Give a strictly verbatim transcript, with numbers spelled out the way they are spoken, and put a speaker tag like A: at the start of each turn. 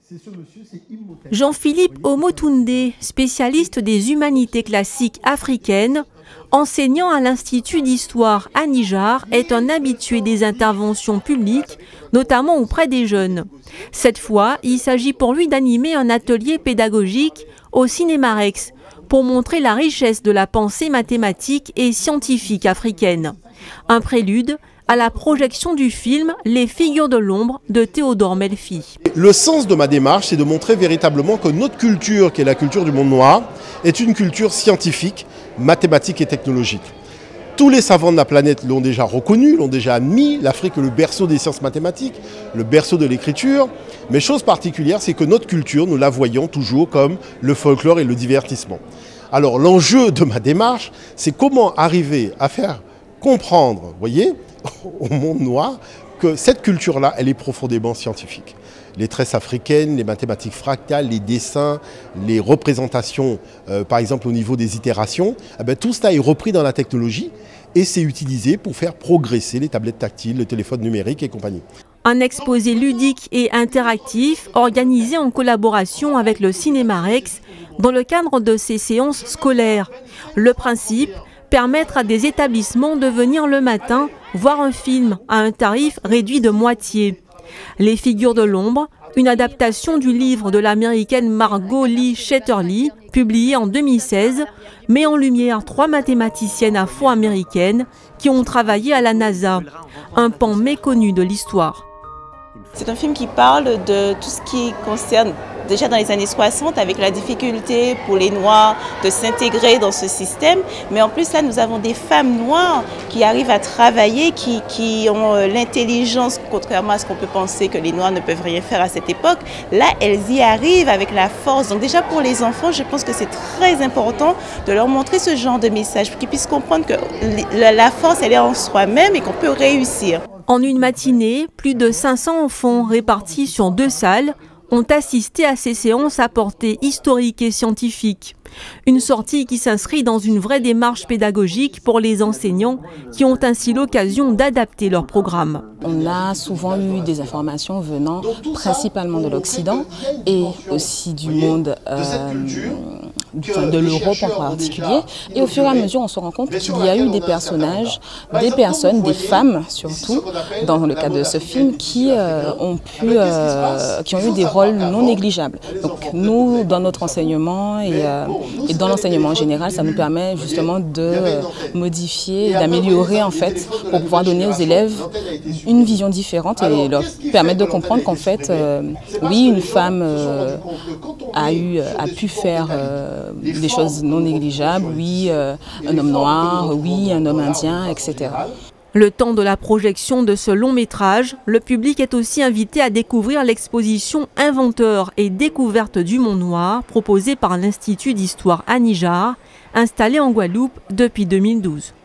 A: Jean-Philippe Omotunde, spécialiste des humanités classiques africaines, enseignant à l'Institut d'histoire à Niger, est un habitué des interventions publiques, notamment auprès des jeunes. Cette fois, il s'agit pour lui d'animer un atelier pédagogique au Cinémarex pour montrer la richesse de la pensée mathématique et scientifique africaine. Un prélude à la projection du film Les figures de l'ombre de Théodore Melfi.
B: Le sens de ma démarche, c'est de montrer véritablement que notre culture, qui est la culture du monde noir, est une culture scientifique, mathématique et technologique. Tous les savants de la planète l'ont déjà reconnu, l'ont déjà admis. L'Afrique est le berceau des sciences mathématiques, le berceau de l'écriture. Mais chose particulière, c'est que notre culture, nous la voyons toujours comme le folklore et le divertissement. Alors l'enjeu de ma démarche, c'est comment arriver à faire comprendre, vous voyez, au monde noir, que cette culture-là, elle est profondément scientifique. Les tresses africaines, les mathématiques fractales, les dessins, les représentations, euh, par exemple au niveau des itérations, eh bien, tout cela est repris dans la technologie et c'est utilisé pour faire progresser les tablettes tactiles, le téléphone numérique et compagnie.
A: Un exposé ludique et interactif organisé en collaboration avec le Cinémarex dans le cadre de ces séances scolaires. Le principe, permettre à des établissements de venir le matin voir un film à un tarif réduit de moitié. Les figures de l'ombre, une adaptation du livre de l'américaine Margot Lee Shetterly, publié en deux mille seize, met en lumière trois mathématiciennes afro-américaines qui ont travaillé à la NASA, un pan méconnu de l'histoire.
C: C'est un film qui parle de tout ce qui concerne déjà dans les années soixante avec la difficulté pour les Noirs de s'intégrer dans ce système. Mais en plus là, nous avons des femmes noires qui arrivent à travailler, qui, qui ont l'intelligence, contrairement à ce qu'on peut penser que les Noirs ne peuvent rien faire à cette époque. Là, elles y arrivent avec la force. Donc déjà pour les enfants, je pense que c'est très important de leur montrer ce genre de message pour qu'ils puissent comprendre que la force, elle est en soi-même et qu'on peut réussir.
A: En une matinée, plus de cinq cents enfants répartis sur deux salles ont assisté à ces séances à portée historique et scientifique. Une sortie qui s'inscrit dans une vraie démarche pédagogique pour les enseignants qui ont ainsi l'occasion d'adapter leur programme.
D: On a souvent eu des informations venant principalement de l'Occident et aussi du monde euh, de l'Europe en particulier. Et au fur et à mesure, on se rend compte qu'il y a eu des personnages, des personnes, des femmes surtout, dans le cadre de ce film, qui, euh, ont, pu, euh, qui ont eu des rôles non négligeables. Donc nous, dans notre enseignement et, euh, et dans l'enseignement en général, ça nous permet justement de euh, modifier, d'améliorer en fait, pour pouvoir donner aux élèves une vision différente et leur permettre de comprendre qu'en fait, euh, oui, une femme euh, a, eu, a pu faire euh, des choses non négligeables, oui, euh, un homme noir, oui, un homme indien, et cetera.
A: Le temps de la projection de ce long métrage, le public est aussi invité à découvrir l'exposition Inventeurs et découvertes du monde noir proposée par l'Institut d'histoire à Niger, installé en Guadeloupe depuis deux mille douze.